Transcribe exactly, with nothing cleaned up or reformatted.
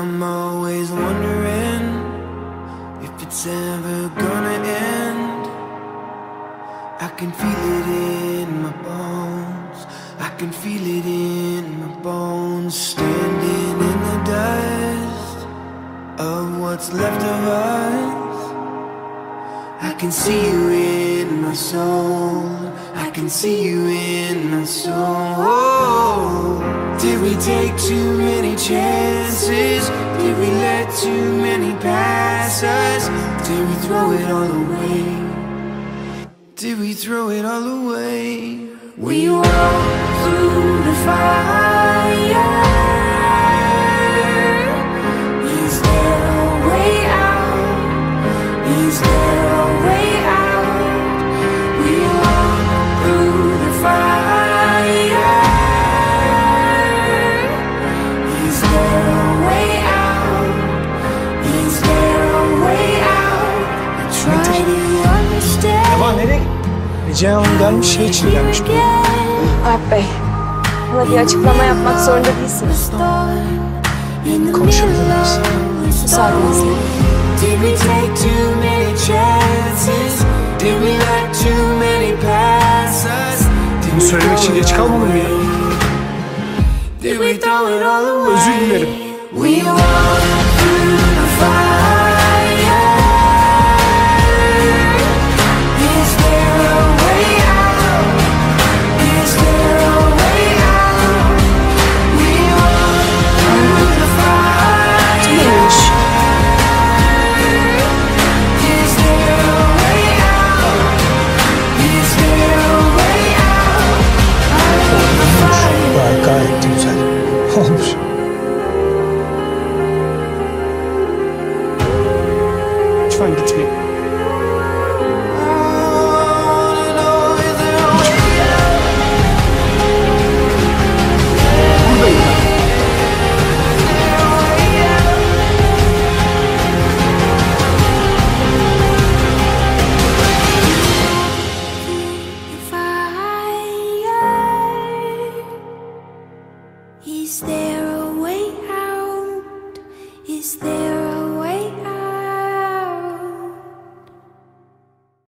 I'm always wondering if it's ever gonna end. I can feel it in my bones, I can feel it in my bones. Standing in the dust of what's left of us, I can see you in my soul, I can see you in my soul. Did we take too many chances? Did we let too many pass us? Did we throw it all away? Did we throw it all away? We walked through the fire. Is there a way out? Is there a way out? We walked through the fire. Is there a way out? Is there a way out? I try to understand. Neva nereye? Ece Hanım gelmiş, şey için gelmiş. Alp Bey, bana bir açıklama yapmak zorunda değilsiniz. Konuşabilir miyiz? Müsaadenizle. Did we take too many chances? Did we let too many pass us? Bunu söylemek için geç kalmadım mı ya? Did we throw it all away? Özür dilerim. We walked through the fire. Is there a way out? Is there a way out? We walked through the fire. Neymiş? Is there a way out? Is there a way out? Out of the fire. Gayet, gayet de güzel. Olmuş. Lütfen gitmeyin. Buradayım ben. Is there a way out? Is there